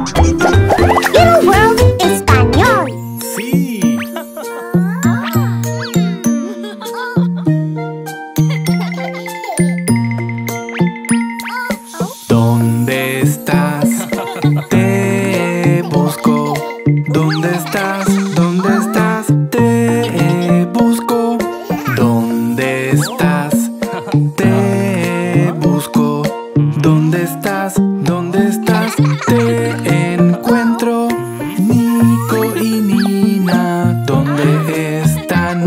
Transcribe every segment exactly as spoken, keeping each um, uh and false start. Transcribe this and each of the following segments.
Little World Español. Sí. ¿Dónde estás? Te busco. ¿Dónde estás? ¿Dónde estás? Te busco. ¿Dónde estás? Te busco. ¿Dónde estás? ¿Dónde estás? Te encuentro. Nico y Nina, ¿dónde están?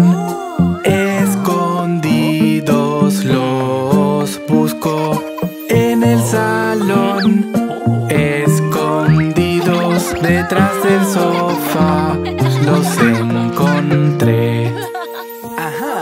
Escondidos los busco. En el salón, escondidos detrás del sofá, los encontré. Ajá.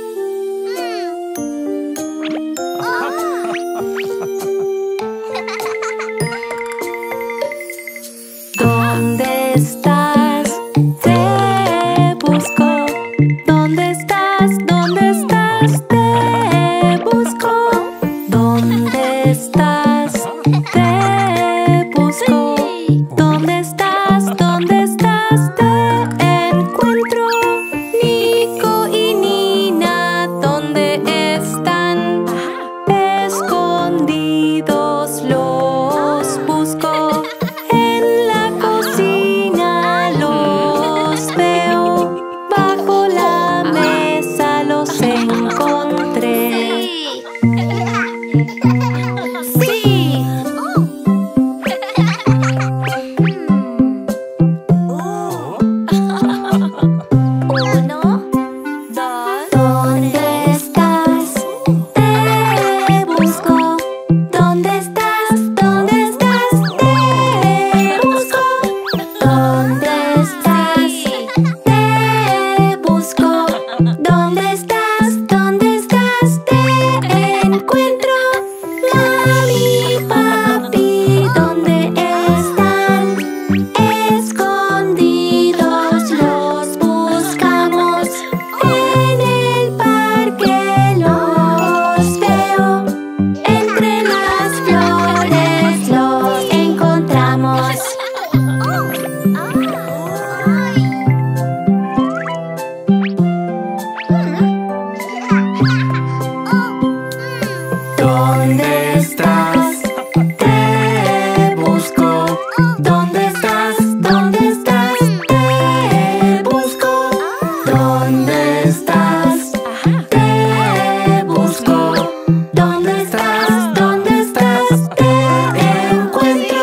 ¿Dónde estás? Te busco. ¿Dónde estás? ¿Dónde estás? Te busco. ¿Dónde estás? Te busco. ¿Dónde estás? ¿Dónde estás? Te encuentro. Nico y Nina, ¿dónde están? Escondidos los busco. En la cocina los veo. Bajo la mesa los encontré. ¡Sí! Uno, dos. ¿Dónde estás? Te busco. ¿Dónde estás? ¿Dónde estás? Te busco. ¿Dónde estás? Te busco. ¿Dónde estás? ¿Dónde estás? Te encuentro. Mami, papi, ¿dónde están? Escondidos los buscamos. En el parque los veo. Entre las flores los encontramos. ¿Dónde estás? Te busco. ¿Dónde estás? ¿Dónde estás? Te busco. ¿Dónde estás? Te busco. ¿Dónde estás? ¿Dónde estás? Te encuentro.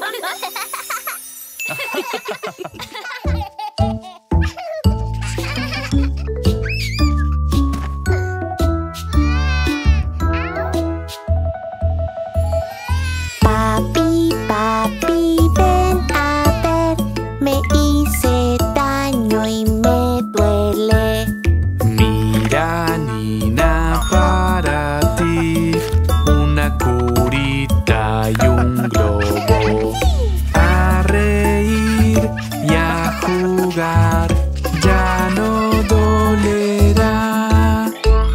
Papi, papi, ven a ver. Me hice daño y me duele. Mira, Nina, para ti, una curita y un globo. A reír y a jugar, ya no dolerá.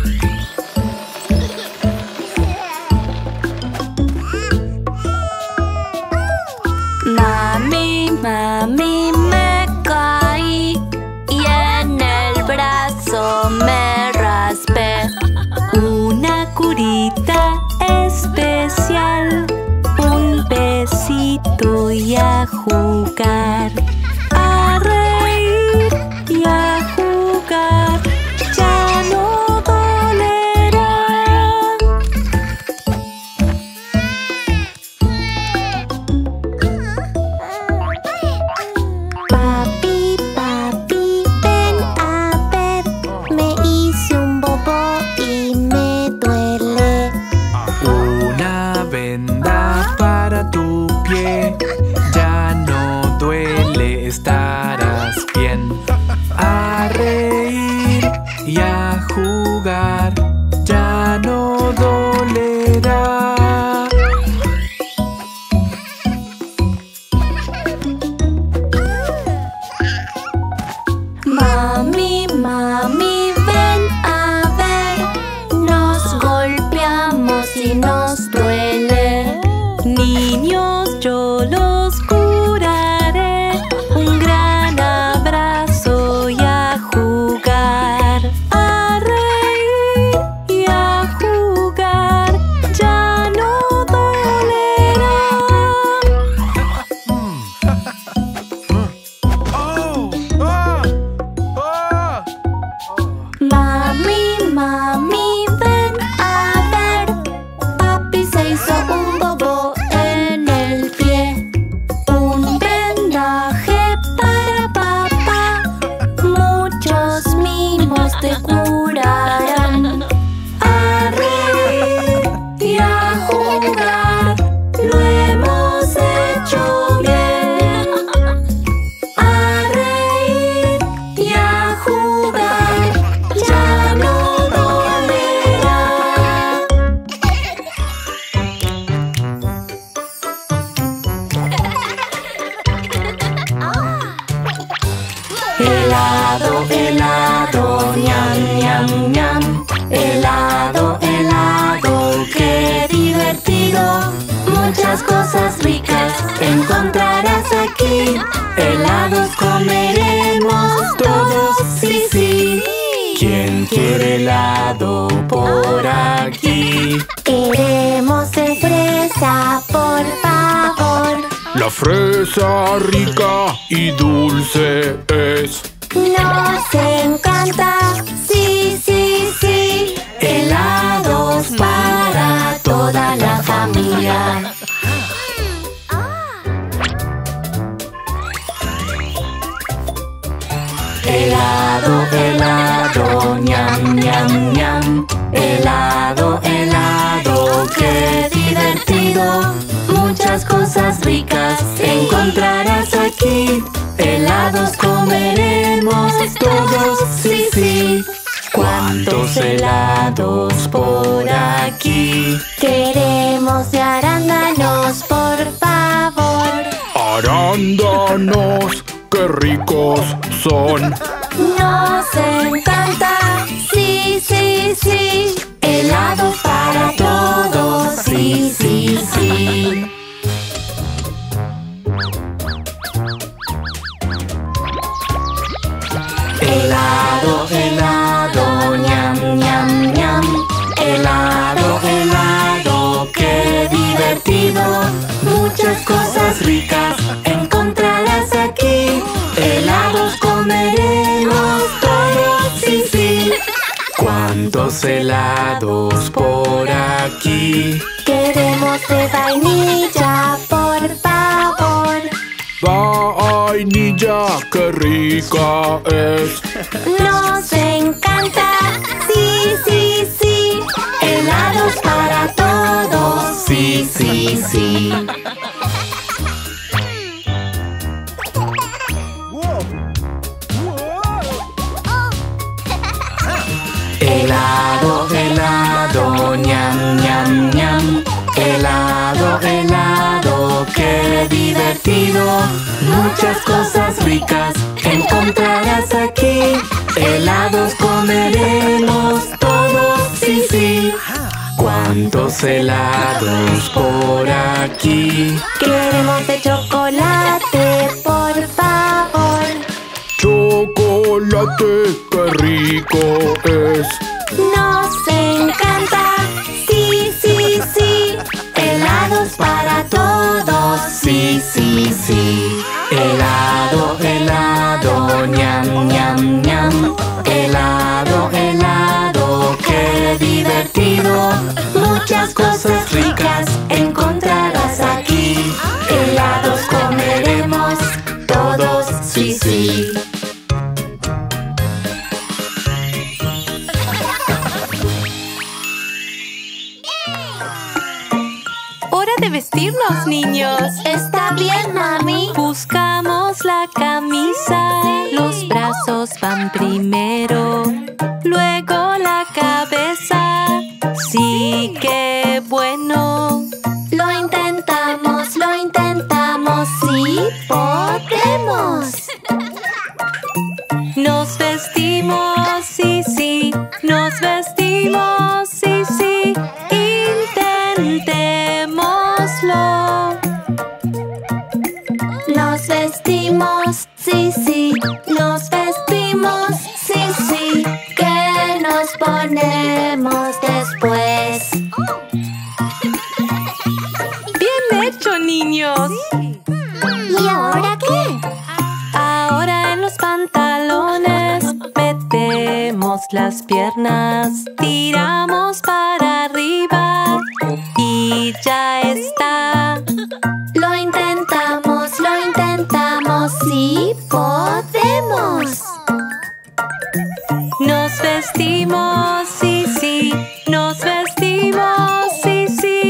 Mami, mami, me caí y en el brazo me raspé. Una curita especial, un besito y a jugar. A reír y a jugar, ya no dolerá. Papi, papi, ven a ver. Me hice un bobo y me duele. Una venda para tu pie, ya no duele Helado, helado, ñam, ñam, ñam. Helado, helado, qué divertido. Muchas cosas ricas encontrarás aquí. Helados comeremos todos, sí, sí. ¿Quién quiere helado por aquí? Queremos de fresa, por favor. La fresa rica y dulce es. Nos encanta, sí, sí, sí. Helados para toda la familia. Helado, helado, ñam, ñam, ñam. Helado, helado, qué divertido. Muchas cosas ricas encontrarás aquí. Helados comeremos todos, sí, sí. ¿Cuántos helados por aquí? Queremos de arándanos, por favor. Arándanos, qué ricos son. Nos encanta, sí, sí, sí. Helados para todos, sí, sí, sí. Helado, helado, ñam, ñam, ñam. Helado, helado, qué divertido. Muchas cosas ricas encontrarás aquí. Helados comeremos todos, sí, sí. ¿Cuántos helados por aquí? Queremos de vainilla, por favor. Vainilla, qué rica es. Nos encanta, sí, sí, sí. Helados para todos, sí, sí, sí. Helado, helado, ñam, ñam, ñam. Helado, helado, qué divertido. Muchas cosas ricas encontrarás aquí. Helados comeremos todos, sí, sí. ¿Cuántos helados por aquí? Queremos de chocolate, por favor. Chocolate, qué rico es. Nos encanta, sí, sí, sí. Helados para todos, sí, sí, sí. Helado, helado, ñam, ñam, ñam. Helado, helado, qué divertido. Muchas cosas ricas encontrarás aquí. Helados comeremos todos, sí, sí. ¡Hora de vestirnos, niños! Está bien, mami. Buscamos la camisa. Los brazos van primero, luego la cabeza. Sí, qué bueno. Lo intentamos, lo intentamos, sí podemos. Nos vestimos, sí, sí. Nos vestimos, sí, sí. Intentémoslo. Nos vestimos, sí, sí. Nos vestimos, sí, sí. ¿Qué nos ponemos después? Bien hecho, niños. ¿Y ahora qué? Ahora en los pantalones metemos las piernas, tiramos para arriba y ya está. Lo intentamos, lo intentamos, sí podemos. Nos vestimos, sí, sí. Nos vestimos, sí, sí.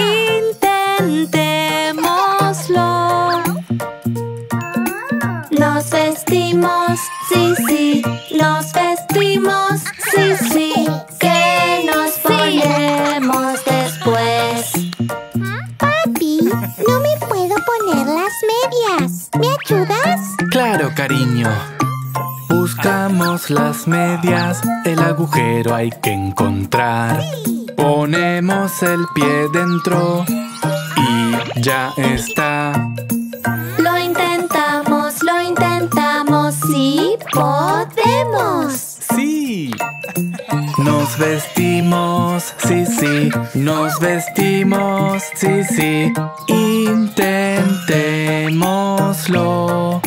Intentémoslo. Nos vestimos, sí, sí. Nos vestimos, sí, sí. ¿Qué nos ponemos después? Papi, no me puedo poner las medias. ¿Me ayudas? Claro, cariño. Busca Ponemos las medias, el agujero hay que encontrar. Ponemos el pie dentro y ya está. Lo intentamos, lo intentamos, sí podemos. ¡Sí! Nos vestimos, sí, sí. Nos vestimos, sí, sí. Intentémoslo.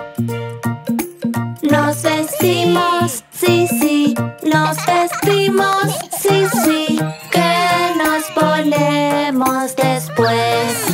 Nos vestimos, sí, sí. Nos vestimos, sí, sí. ¿Qué nos ponemos después?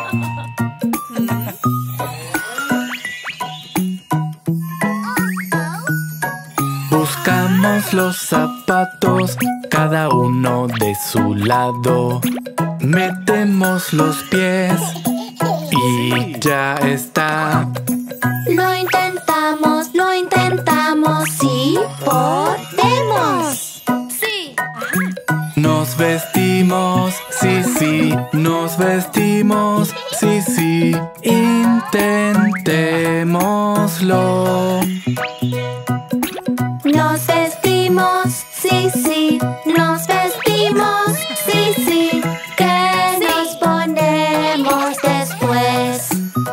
Buscamos los zapatos, cada uno de su lado. Metemos los pies y ya está. Lo intentamos, lo intentamos, sí podemos. Sí. Nos vestimos, sí, sí. Nos vestimos, sí, sí. Intentémoslo. Nos vestimos, sí, sí. Nos vestimos, sí, sí. ¿Qué nos ponemos después?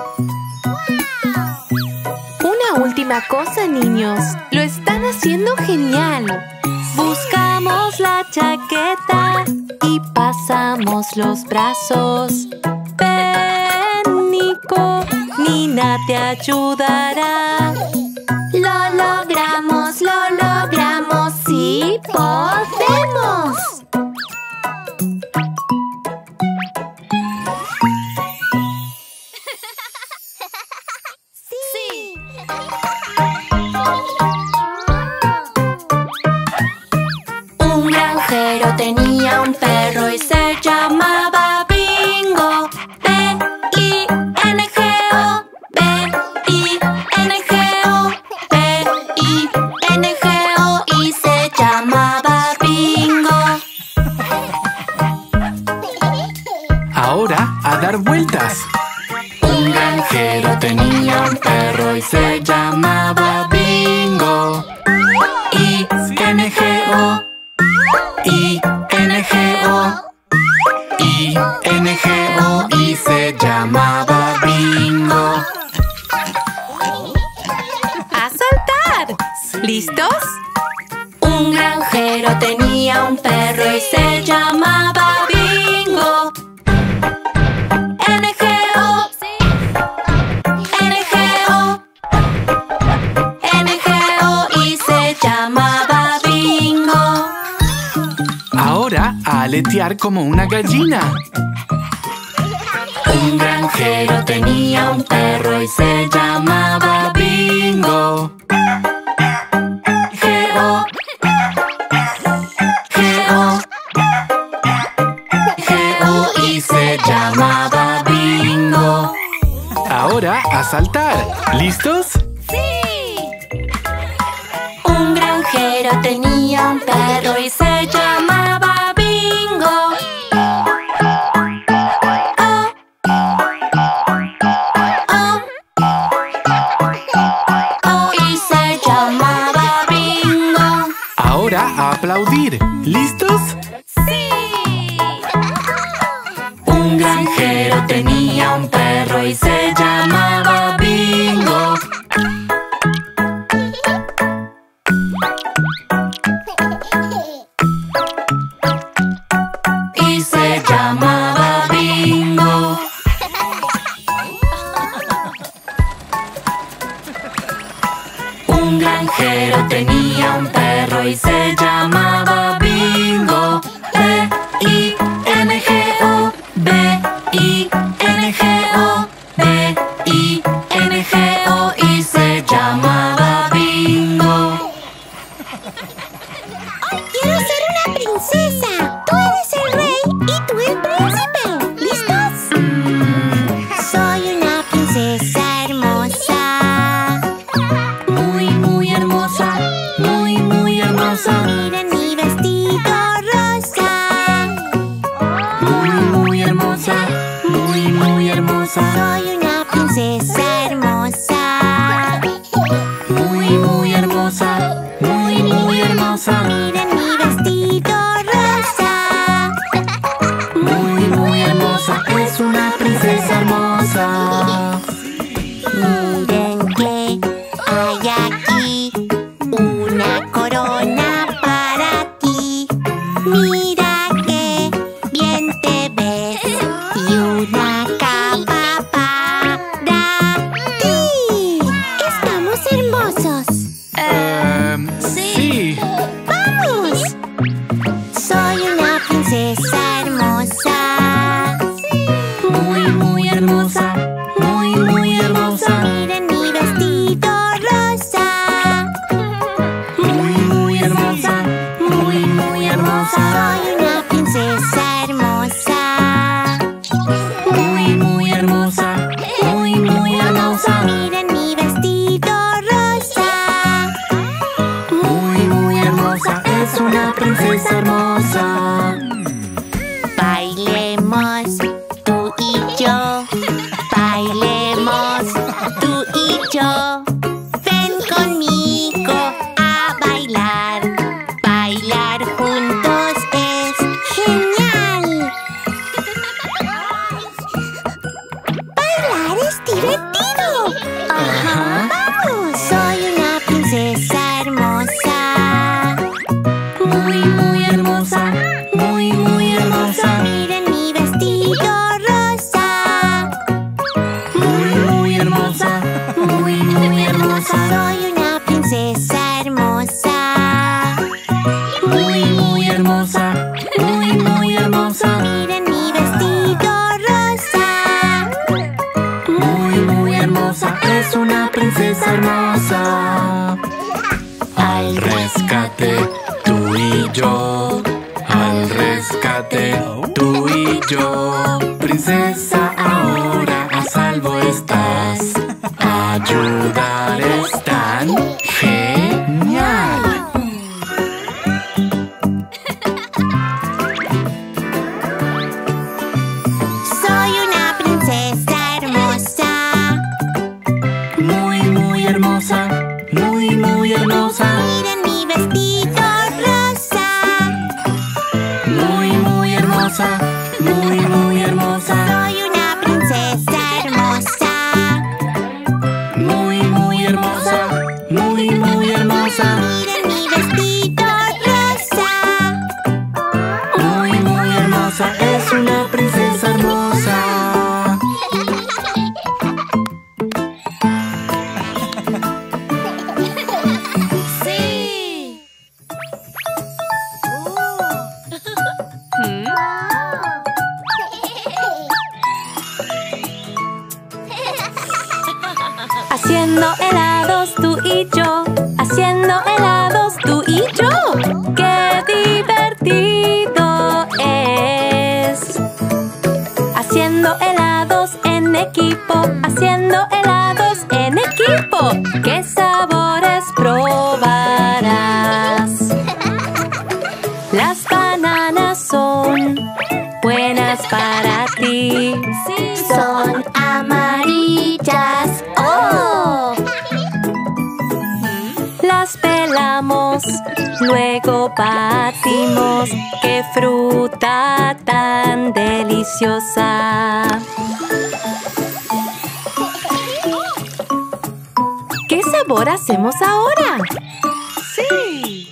Una última cosa, niños. Lo están haciendo genial. Buscamos la chaqueta y pasamos los brazos. Ven, Nico, Nina te ayudará. Lo logramos, lo logramos, sí podemos. Sí. Un granjero tenía un perro y se llamaba Bingo. B I N G O, B I N G O, B I N G O y se llamaba Bingo. Ahora a dar vueltas. Un granjero tenía un perro y se llamaba Bingo. I N G O, I N G O, I N G O y se llamaba Bingo. ¡A saltar! ¿Listos? Un granjero tenía un perro y se llamaba Bingo. N G O, N G O, N G O y se llamaba Bingo. Ahora a aletear como una gallina. Un granjero tenía un perro y se llamaba Bingo. G O, G O, G O y se llamaba Bingo. Ahora a saltar. ¿Listos? ¡Sí! Un granjero tenía un perro y se llamaba Bingo. Oh, oh, oh, y se llamaba Bingo. Ahora a aplaudir. ¿Listos? ¡Sí! Un granjero tenía un perro y se llamaba Bingo. Y se llamaba Bingo. Un granjero tenía un perro y se llamaba Bingo. B I N G O, B I N G O, B I N G O y se llamaba Bingo. ¡Quiero ser una princesa! ¡Tú eres el rey y tú el príncipe! ¿Listos? Soy una princesa hermosa. Muy, muy hermosa, muy, muy hermosa. Miren mi vestido rosa. Muy, muy hermosa, muy, muy hermosa. Soy una princesa hermosa. Muy, muy hermosa, muy princesa hermosa. Bailemos tú y yo, bailemos tú y yo. Ven conmigo a bailar, bailar juntos es genial. Bailar es divertido. Ajá. Vamos. Soy una princesa hermosa, muy muy hermosa, muy muy hermosa. Miren mi vestido rosa, Muy, muy hermosa, muy muy hermosa. Soy una princesa hermosa, muy, muy hermosa, muy, muy hermosa. miren mi vestido rosa. Muy, muy hermosa, es una princesa hermosa. Al rescate, tú y yo. Al rescate, tú y yo. Princesa, ahora a salvo estás. Ayudar es tan genial. Soy una princesa hermosa, Muy, muy hermosa, muy, muy hermosa. miren mi vestido rosa. Muy, muy hermosa, muy, muy hermosa. Soy una princesa hermosa, Muy, muy hermosa, muy, muy hermosa. miren mi vestido rosa. Muy, muy hermosa, es una princesa hermosa. Sí. Haciendo helados tú y yo, haciendo helados tú y yo. ¡Qué divertido es! Haciendo helados en equipo, haciendo helados en equipo. ¿Qué sabores probarás? Las bananas son buenas para ti. Son amarillas. ¡Oh! Las pelamos, luego batimos. ¡Qué fruta tan deliciosa! ¿Qué sabor hacemos ahora? Sí.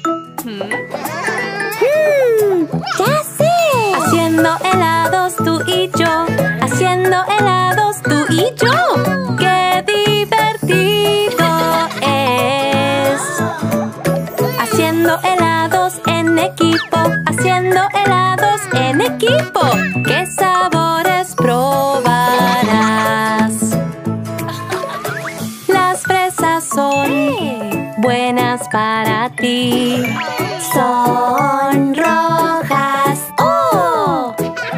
¡Ya sé! Haciendo helados tú y yo, haciendo helados tú y yo. ¡Qué divertido es! Haciendo helados en equipo, haciendo helados en equipo. ¿Qué sabores probarás? Las fresas son buenas para ti. Son rojas. ¡Oh!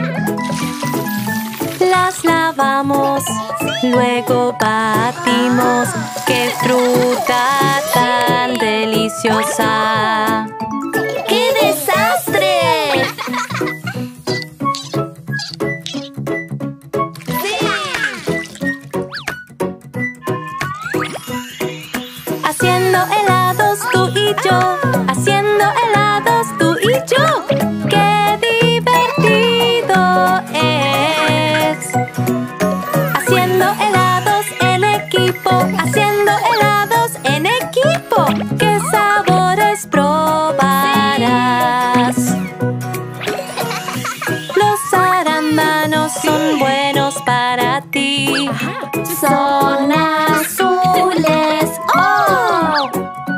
Las lavamos, luego batimos. ¡Qué fruta tan deliciosa! ¡Qué desastre! Haciendo helados tú y yo, haciendo helados tú y yo. ¡Qué divertido es! Haciendo helados en equipo, haciendo helados en equipo. ¿Qué sabores probarás? Los arándanos son buenos para ti. Son azules. ¡Oh!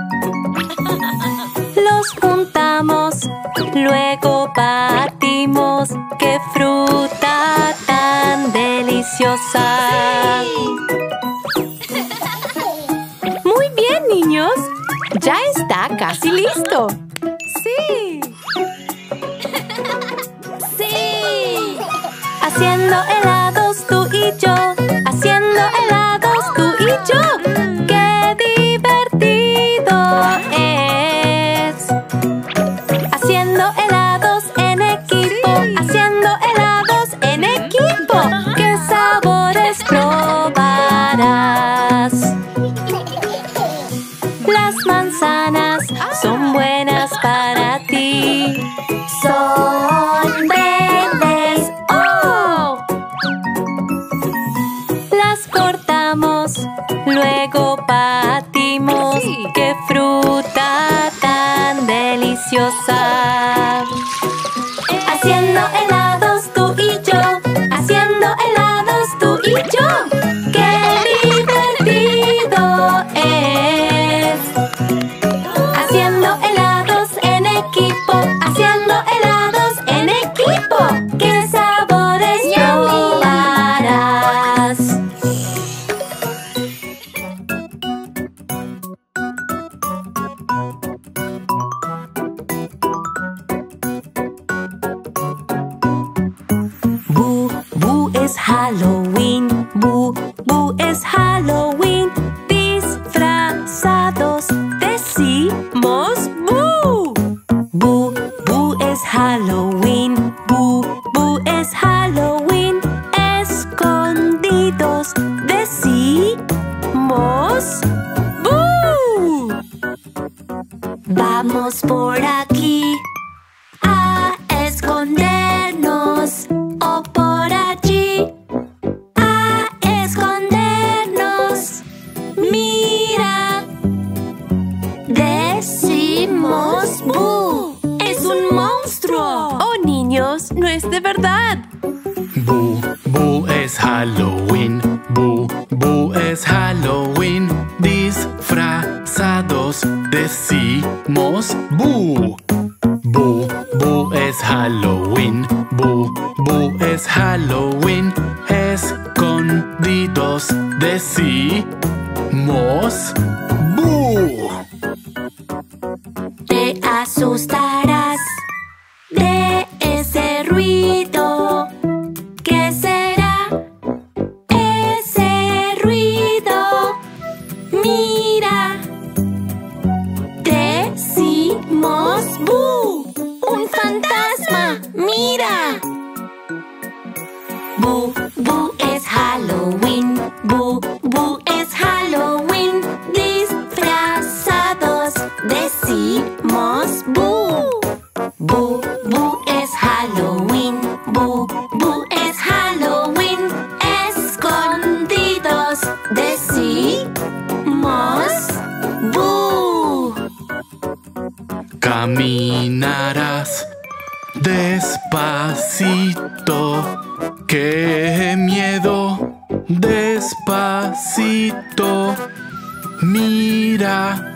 Los juntamos, luego batimos. ¡Qué fruta tan deliciosa! Muy bien, niños. Ya está casi listo. Sí. ¡Sí! Haciendo helados tú y yo, haciendo helados tú y yo. ¡Qué divertido es! Haciendo helados jugamos, luego batimos. ¡Qué fruta tan deliciosa! Haciendo helados tú y yo, haciendo helados tú y yo. ¡Qué divertido es! Haciendo helados en equipo, haciendo helados en equipo. ¡Qué sabores probarás! Boo, boo es Halloween. Boo, boo es Halloween. Disfrazados decimos boo. Boo, boo es Halloween. Boo, boo es Halloween. Escondidos decimos boo. Vamos por aquí a escondernos, o por allí a escondernos. Mira, decimos boo. ¡Es un monstruo! ¡Oh, niños! ¡No es de verdad! Boo, boo es Halloween. Boo, boo es Halloween. Disfrazados decimos boo. Boo, boo es Halloween. Boo, boo es Halloween. Escondidos decimos boo. Te asustarás de ese ruido. ¿Qué será ese ruido? Mira, decimos boo. ¡Un fantasma! ¡Mira! Boo, boo es Halloween. Boo, boo es Halloween. Disfrazados decimos boo. Boo, boo es Halloween. Boo, boo es Halloween. Escondidos decimos boo. Caminarás despacito. ¡Qué miedo! Despacito. Mira,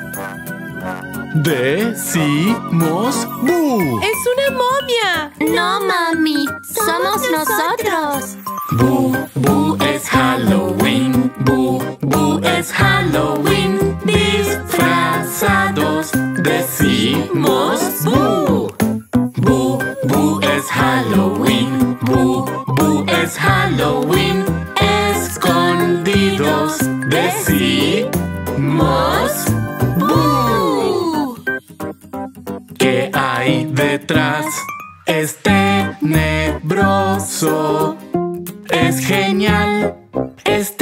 decimos boo. ¡Es una momia! No, mami, somos nosotros. Boo, boo es Halloween. Boo, boo es Halloween. Disfrazados decimos boo. Boo, boo es Halloween. Boo, boo es Halloween. Escondidos decimos boo. ¿Qué hay detrás? Es tenebroso. Es genial. Es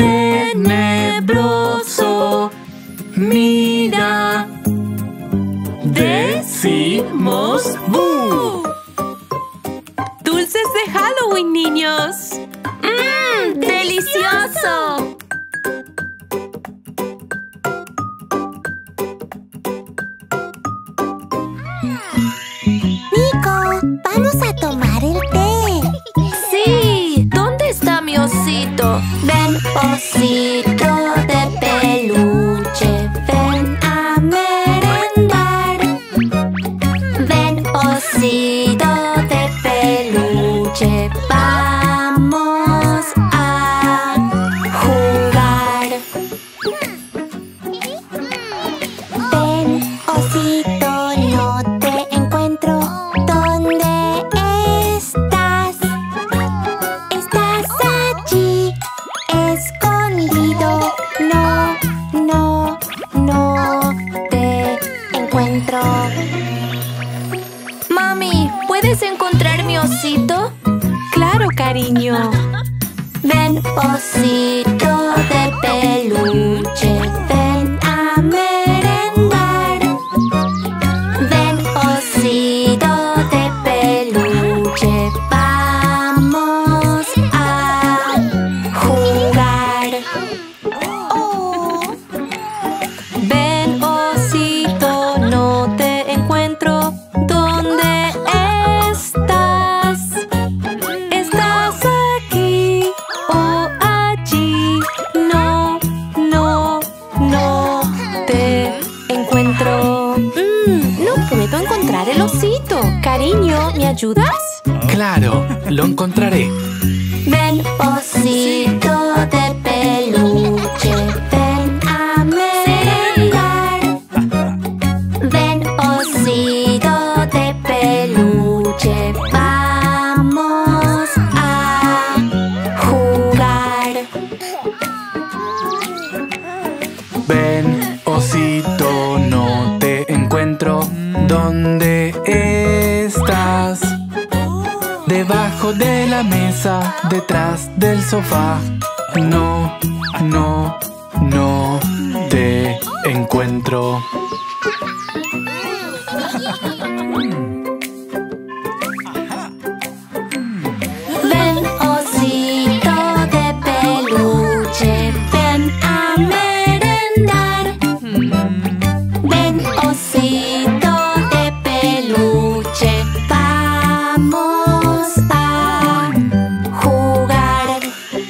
tenebroso. Mira, decimos boo. ¡Dulces de Halloween, niños! ¡Mmm! ¡Delicioso! Nico, vamos a tomar el té. ¡Sí! ¿Dónde está mi osito? Ven, osito de peluche, ven a merendar. Ven, osito de peluche, vamos a jugar. Ven, osito, no te encuentro. ¿Dónde estás? Estás allí, escondido. No, no, no te encuentro. Mami, ¿puedes encontrar mi osito? ¡Claro, cariño! Ven, osito de peluche, ven a merendar. Ven, osito de peluche, vamos a jugar. ayudas? Claro, lo encontraré. Ven, osito de peluche, ven a merendar. Ven, osito de peluche, vamos a jugar. Ven, osito, no te encuentro. ¿Dónde estás? Debajo de la mesa, detrás del sofá. No, no, no te encuentro. Ven, osito de peluche, ven a merendar. Ven, osito de peluche, vamos a jugar.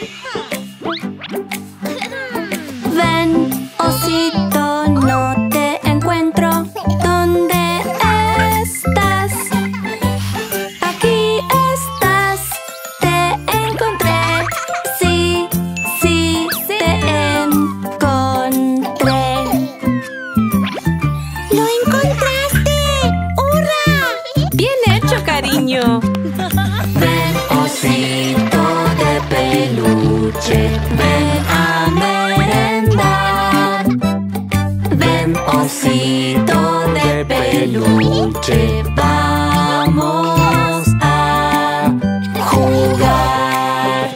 Ven, osito, no te encuentro. ¿Dónde estás? Aquí estás, te encontré. Sí, sí, te encontré. ¡Lo encontraste! ¡Hurra! ¡Bien hecho, cariño! Ven, osito de peluche, ven a merendar. Ven, osito de peluche, vamos a jugar.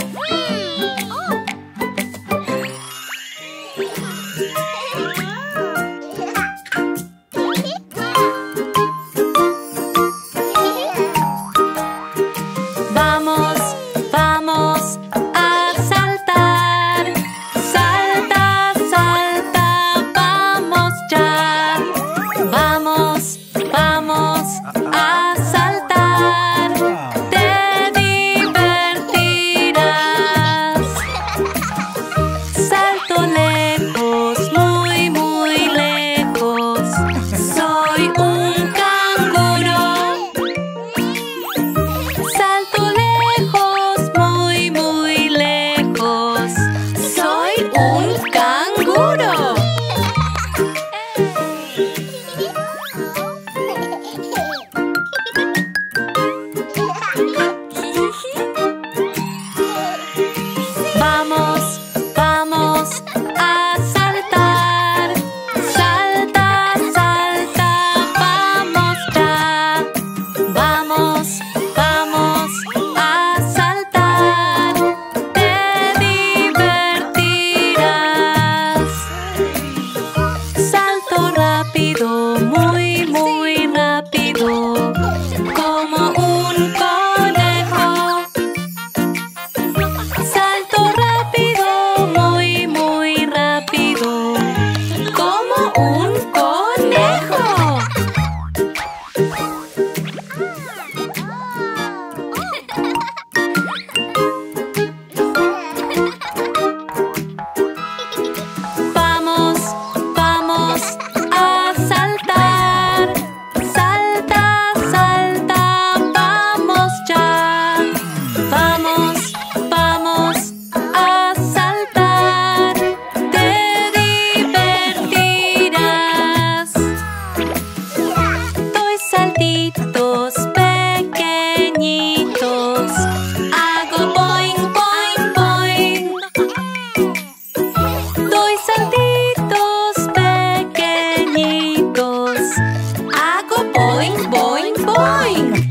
Vamos, vamos a saltar. Salta, salta, vamos ya. Vamos, vamos a saltar. Te divertirás. Salto lejos, muy, muy lejos. Soy un canguro. Salto lejos, muy, muy lejos. Soy un canguro. Vamos, vamos a saltar. Salta, salta, vamos ya. Vamos, vamos a saltar. Te divertirás. Salto rápido, muy, muy rápido, como un conejo. Salto rápido, muy, muy rápido, como un conejo. Vamos, vamos a saltar. Salta, salta, vamos ya. Vamos, vamos a saltar. Te divertirás. Doy saltitos pequeñitos. Hago boing, boing, boing. Doy saltitos pequeñitos. Hago boing, boing, boing.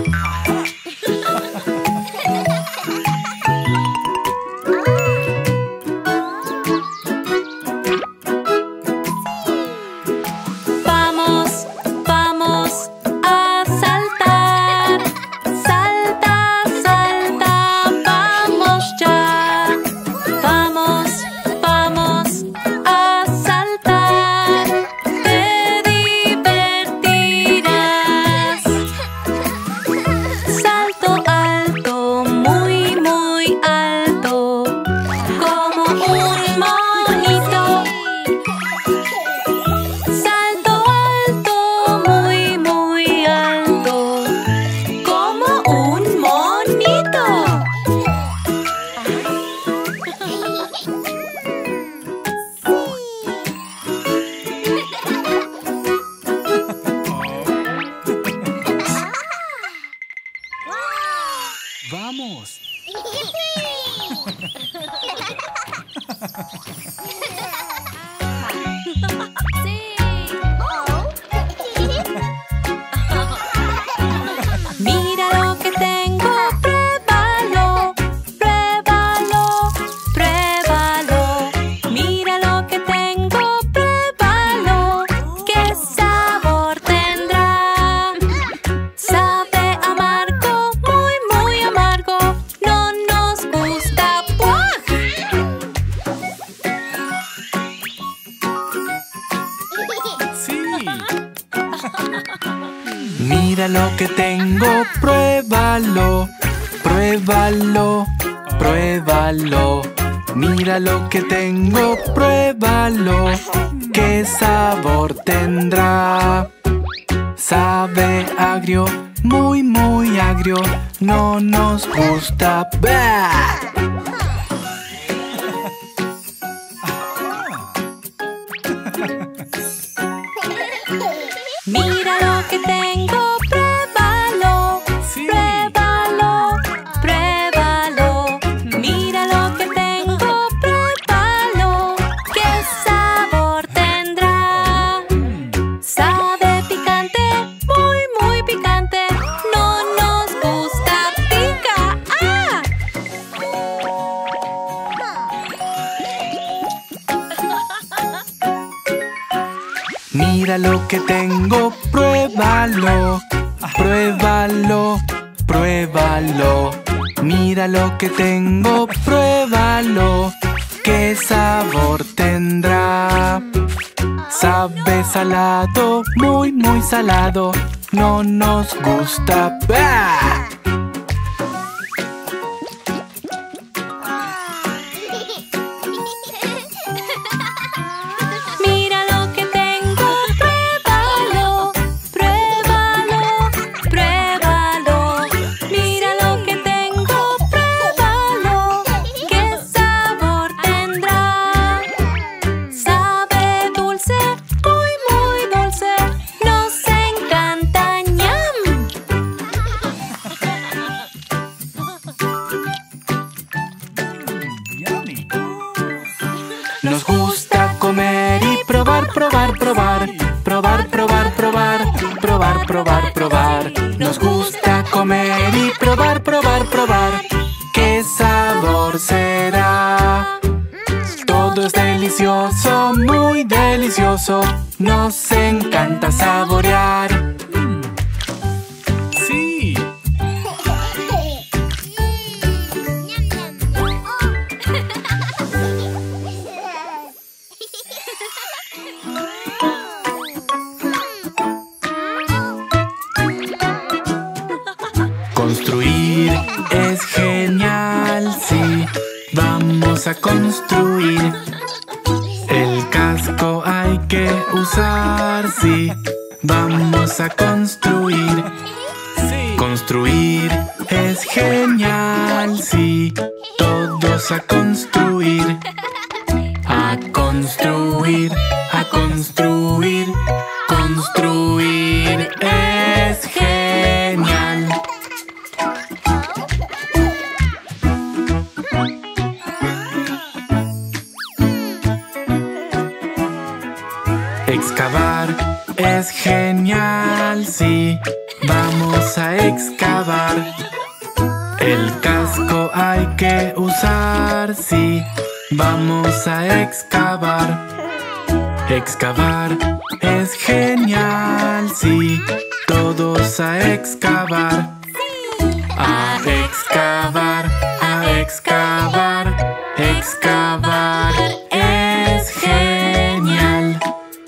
Vamos, vamos a saltar. Salta, salta, vamos ya. Vamos, vamos a Mira lo que tengo, pruébalo, pruébalo, pruébalo. Mira lo que tengo, pruébalo. ¿Qué sabor tendrá? Sabe agrio, muy muy agrio. No nos gusta. ¡Bah! Mira lo que tengo, pruébalo, Sí. pruébalo, pruébalo. Mira lo que tengo, pruébalo. ¿Qué sabor tendrá? Sabe picante, muy muy picante. No nos gusta, pica. ¡Ah! Mira lo que tengo, pruébalo, pruébalo, pruébalo. Mira lo que tengo, pruébalo. ¿Qué sabor tendrá? Sabe salado, muy muy salado. No nos gusta. ¡Bah! Mira lo que tengo, pruébalo, pruébalo, pruébalo. Mira lo que tengo, pruébalo. ¿Qué sabor tendrá? Sabe dulce, muy muy dulce. Nos encanta, ñam. Nos gusta comer y probar, probar, probar. Probar, probar, probar. Probar, probar, probar. Nos gusta comer y probar, probar, probar. ¿Qué sabor será? Todo es delicioso, muy delicioso. Nos encanta saborear. Sí. Construir es genial, sí. Vamos a construir. El casco hay que usar, sí. Vamos a construir. Construir es genial, sí. Todos a construir. A construir, a construir. Construir es genial. Excavar es genial, sí. Vamos a excavar. El casco hay que usar, sí. Vamos a excavar. Excavar es genial, sí. Todos a excavar. A excavar, a excavar. Excavar es genial.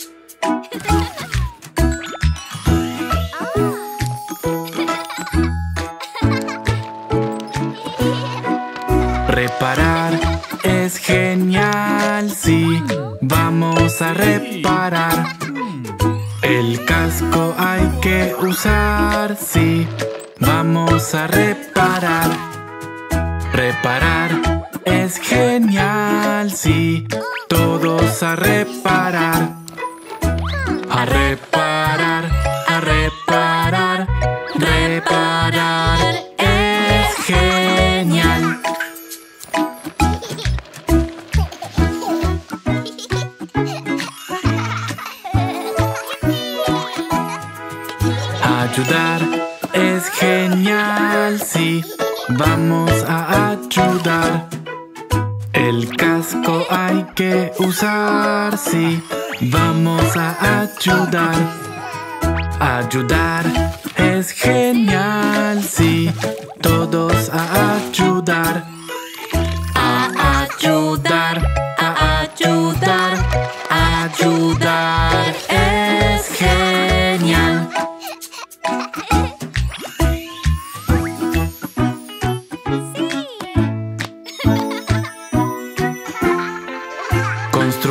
Reparar es genial, sí. Vamos a reparar. El casco hay que usar, sí. Vamos a reparar. Reparar es genial, sí. Todos a reparar. A reparar, a reparar. Reparar es genial. Ayudar es genial, sí. Vamos a ayudar. El casco hay que usar, sí. Vamos a ayudar. Ayudar es genial, sí. Todos a ayudar. A ayudar, a ayudar. Ayudar es genial.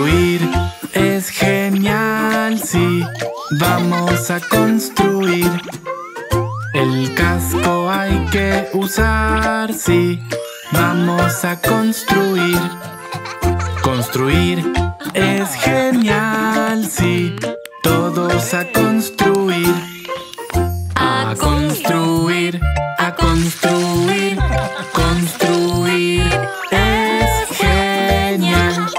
Construir es genial, sí. Vamos a construir. El casco hay que usar, sí. Vamos a construir. Construir es genial, sí. Todos a construir. A construir, a construir. Construir es genial.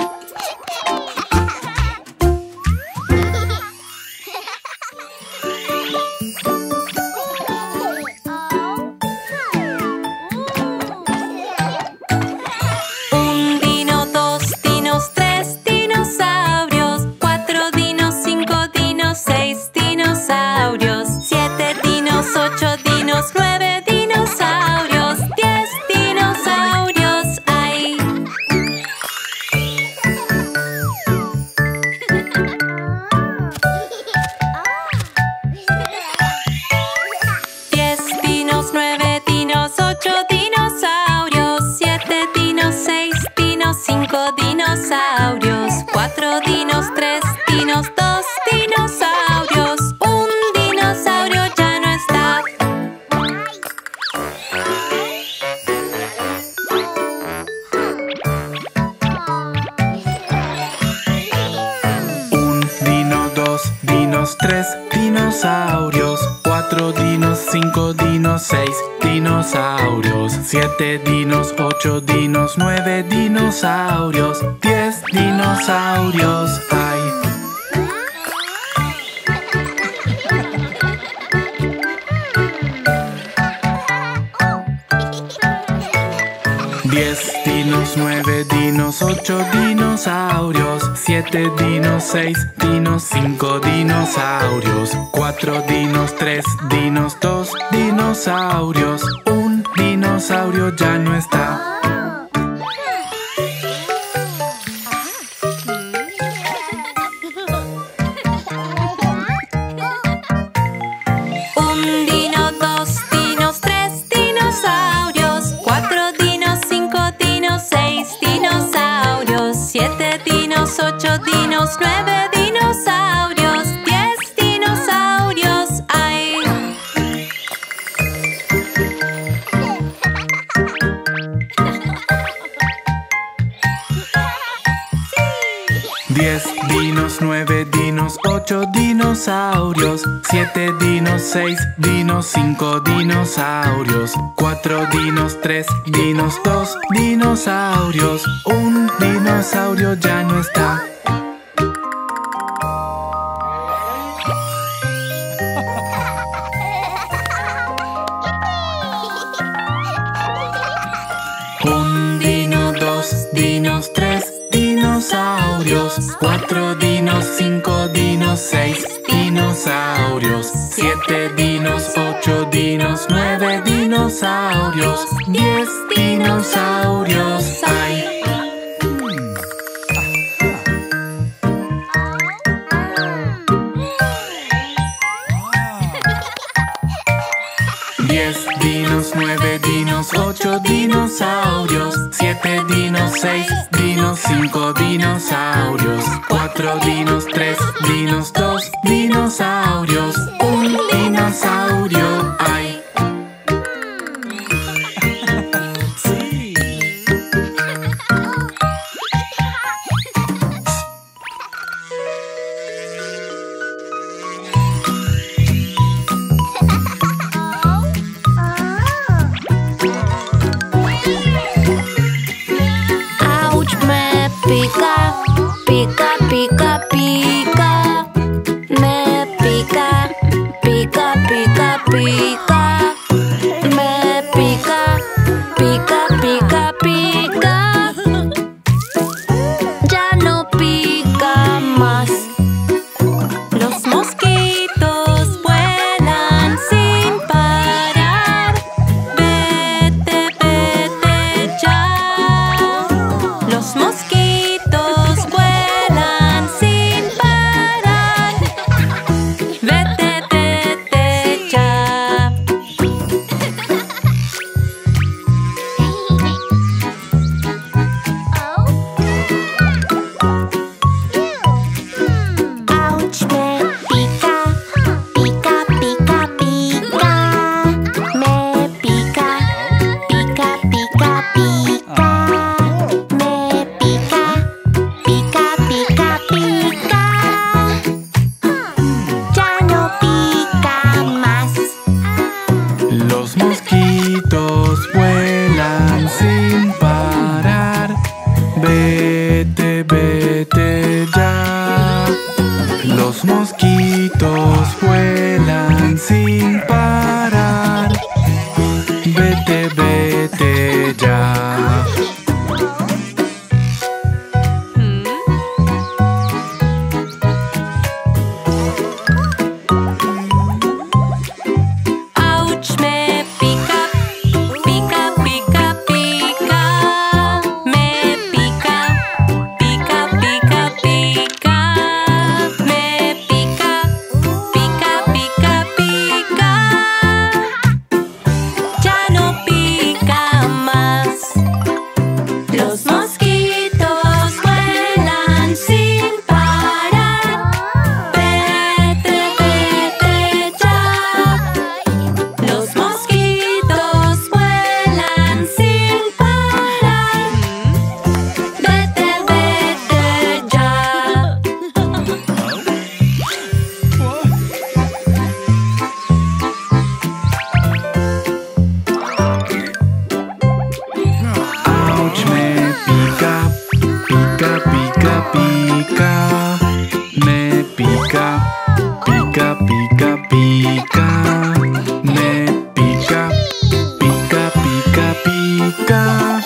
Un dino, dos dinos, tres dinosaurios, cuatro dinos, cinco dinos, seis dinosaurios, siete dinos, ocho dinos, nueve dinosaurios, diez dinosaurios hay. Diez dinos, nueve dinos, ocho dinosaurios, siete dinos, seis dinos, cinco dinosaurios, cuatro dinos, tres dinos, dos dinosaurios, un dinosaurio ya no está. Un dino, dos dinos, tres dinosaurios, cuatro dinos, cinco dinos, seis dinosaurios, siete dinos, ocho dinos, nueve dinosaurios, diez dinosaurios hay. Diez dinos, nueve dinos, ocho dinosaurios, siete dinos, seis dinos, cinco dinosaurios, cuatro dinos, tres dinos, dos dinosaurios, un dinosaurio ya no está. Un dino, dos dinos, tres dinosaurios, cuatro dinos, cinco dinos, seis dinosaurios, siete dinos, ocho dinos, nueve dinosaurios, diez dinosaurios hay. Diez dinos, nueve dinos, ocho dinosaurios, siete dinos, seis dinos, cinco dinosaurios, cuatro dinos, tres dinos, dos dinosaurios, un dinosaurio ya no está. Un dino, dos dinos, tres dinosaurios, cuatro dinos, cinco dinos, seis dinosaurios, siete dinos, ocho dinos, nueve dinosaurios, diez dinosaurios hay. Diez dinos, nueve dinos, ocho dinosaurios, siete dinos, seis dinos, cinco dinosaurios, cuatro dinos, tres dinos, dos dinosaurios, un dinosaurio hay. Ouch, me pica, pica, pica, pica. Me pica, pica, pica, pica. Me pica, pica, pica, pica. Ya no pica más. Los mosquitos vuelan sin parar. Vete, vete ya. Los mosquitos vuelan pica, me pica, pica, pica, pica. Me pica, pica, pica, pica.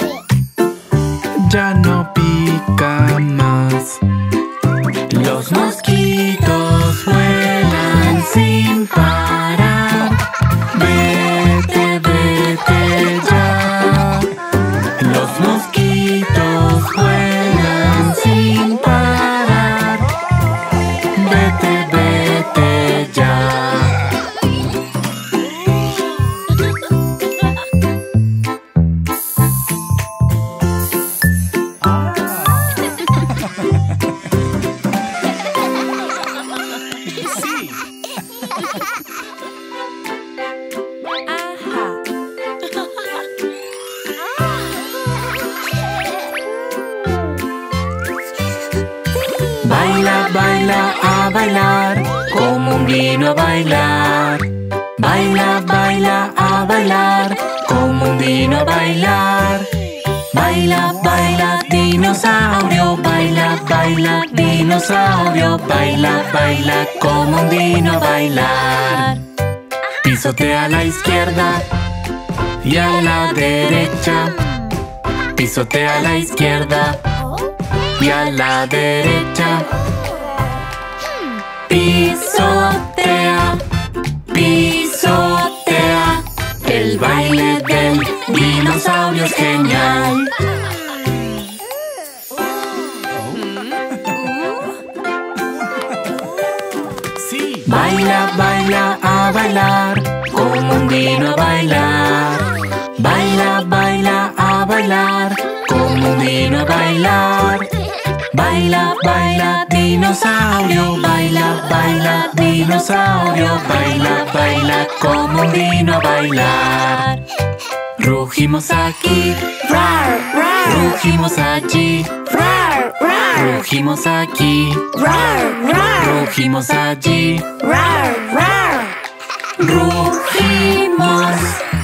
Ya no pica más. Los mosquitos vuelan sin parar. Vete, vete ya. Los mosquitos vuelan sin parar. Vete, vete ya. Baila, baila, a bailar, como un dino a bailar. Baila, baila, a bailar, como un dino a bailar. Baila, baila, dinosaurio, baila, baila, dinosaurio. Baila, baila, como un dino a bailar. Pisotea a la izquierda y a la derecha. Pisotea a la izquierda y a la derecha. Pisotea, pisotea. El baile del dinosaurio es genial. Baila, baila, a bailar, como un dino a bailar. Baila, baila, a bailar, como un dino a bailar. Baila, baila, dinosaurio, baila, baila, dinosaurio. Baila, baila, como un dino a bailar. Rugimos aquí, Rar, rar, rugimos allí, rar, rar, rugimos aquí, rar, rar, rugimos allí. rar, rar. Rugimos,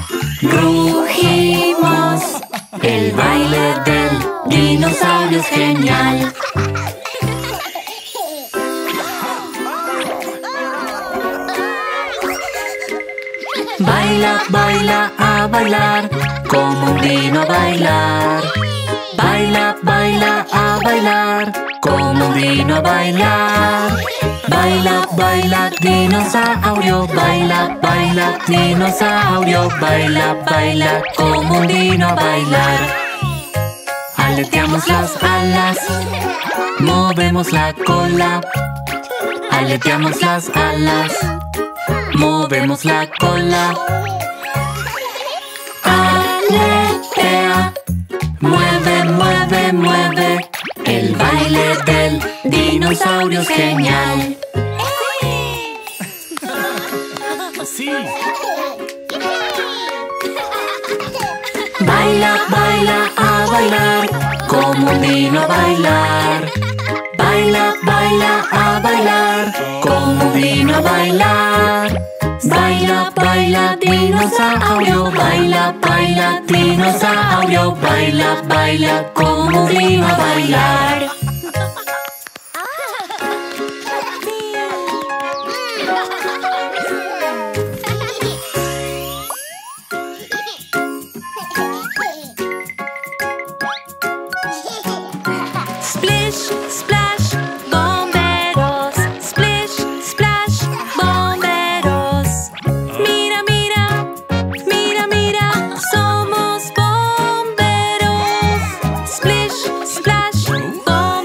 rugimos. El baile del dinosaurio es genial. Baila, baila, a bailar, como un dino a bailar. Baila, baila, a bailar, como un dino a bailar. Baila, baila, dinosaurio, baila, baila, dinosaurio. Baila, baila, como un dino a bailar. Aleteamos las alas, movemos la cola. Aleteamos las alas, movemos la cola. Aletea, mueve, mueve, mueve. El baile del dinosaurio es genial. Baila, baila, a bailar, como un dino a bailar. Baila, baila, a bailar, como un dino a bailar. Baila, baila, dinosaurio, baila, baila, dinosaurio. Baila, baila, como un dino a bailar. Splish, splash, bomberos. Splish, splash, bomberos. Mira, mira, mira, mira, somos bomberos. Splish, splash, bomberos.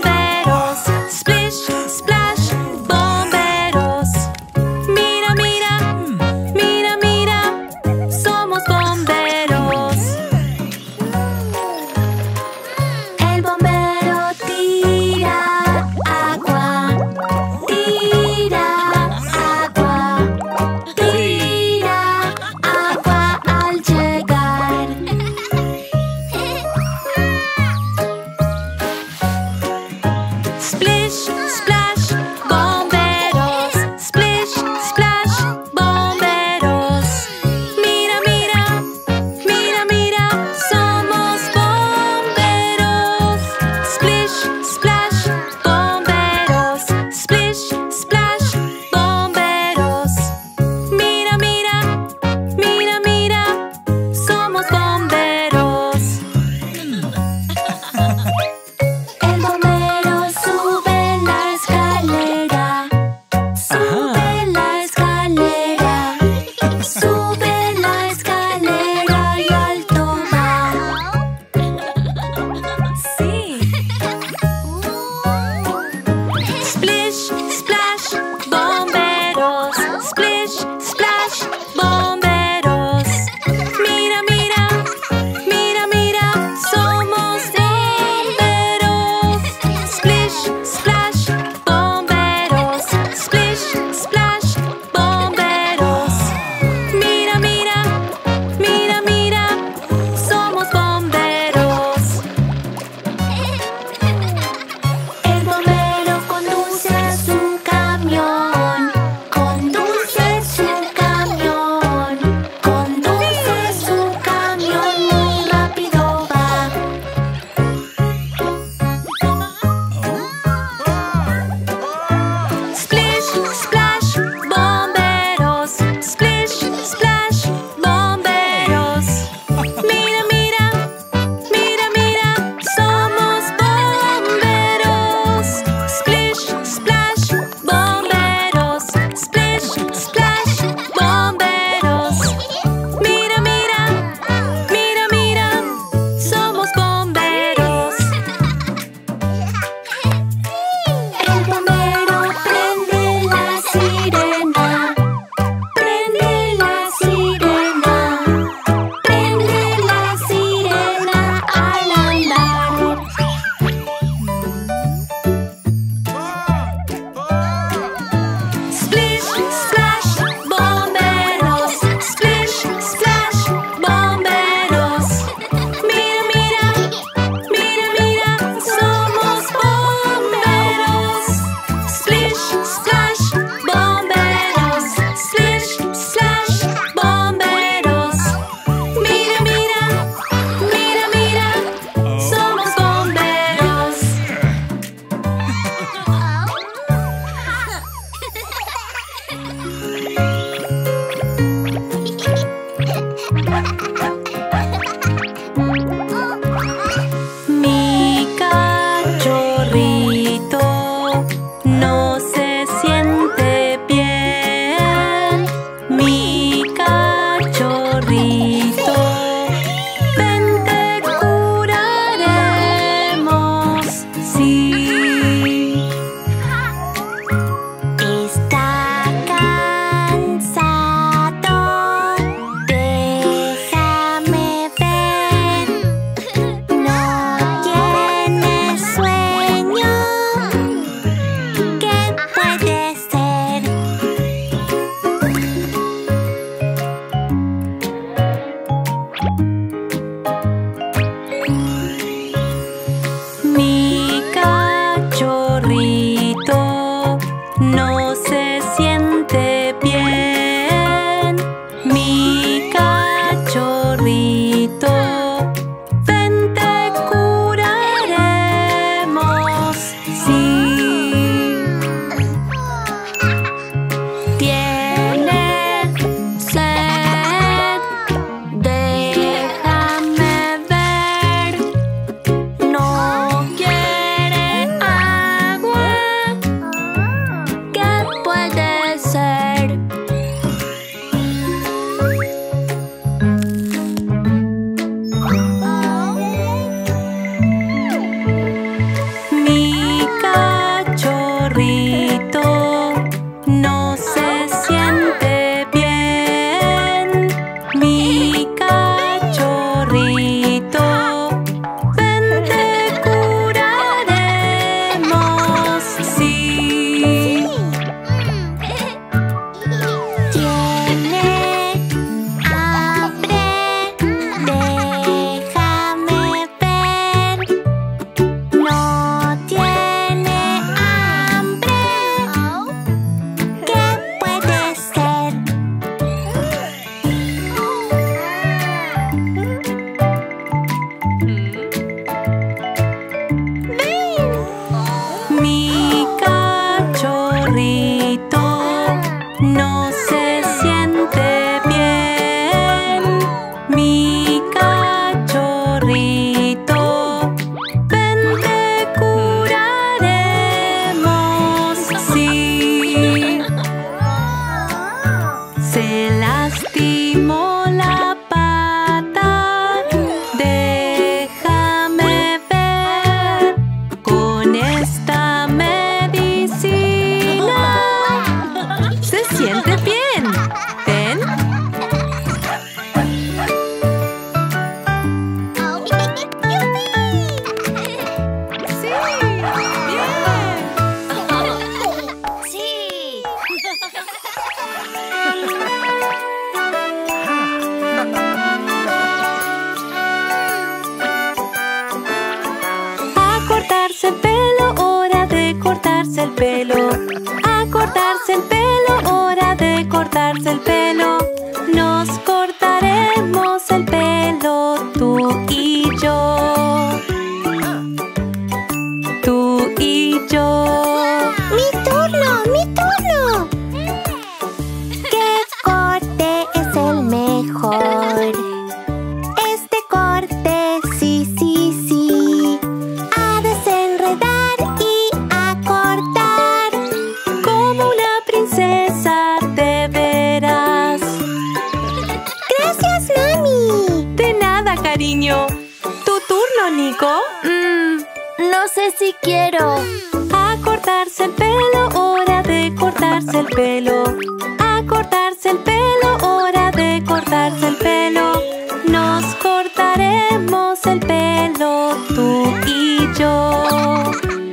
cortarse el pelo. A cortarse el pelo, hora de cortarse el pelo. Nos cortaremos el pelo, tú y yo. Tú y yo. ¡Mi turno! ¡Mi turno! ¿Qué corte es el mejor? Este corte, sí, sí, sí. A desenredar y a cortar. Como una princesa te verás. ¡Gracias, mami! De nada, cariño. ¿Tu turno, Nico? Mm, no sé si quiero. A cortarse el pelo, hora de cortarse el pelo. A cortarse el pelo, hora de cortarse el pelo. Nos cortaremos el pelo, tú y yo.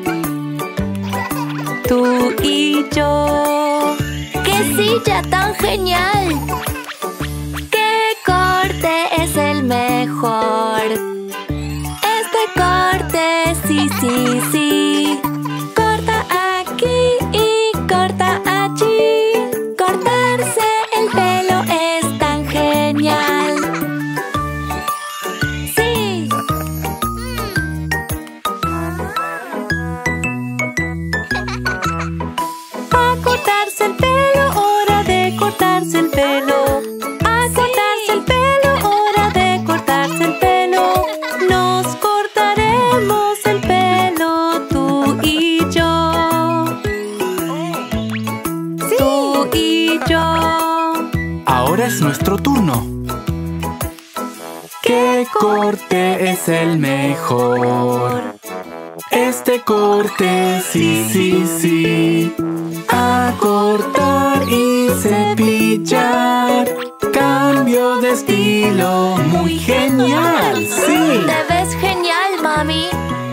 Tú y yo. ¡Qué silla tan genial! ¿Qué corte es el mejor? Este corte, sí, sí, sí. Corta aquí y corta allí. Cortarse el pelo es tan genial. Sí. A cortarse el pelo, hora de cortarse el pelo. A cortarse el pelo, hora de cortarse el pelo. Nos cortaremos el pelo, tú y yo. Tú y yo. Ahora es nuestro turno. ¿Qué corte es el mejor? Este corte, sí, sí, sí. A cortar y cepillar. Cambio de estilo muy genial, sí. Te ves genial, mami.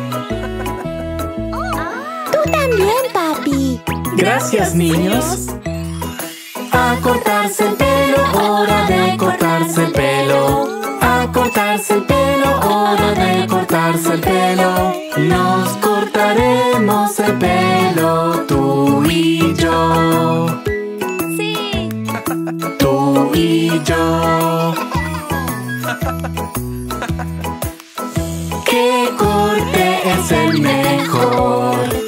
Tú también, papi. Gracias, niños. A cortarse el pelo, hora de cortarse el pelo. A cortarse el pelo, hora de cortarse el pelo. Nos cortaremos el pelo, tú y yo. Sí. Tú y yo. ¿Qué corte es el mejor?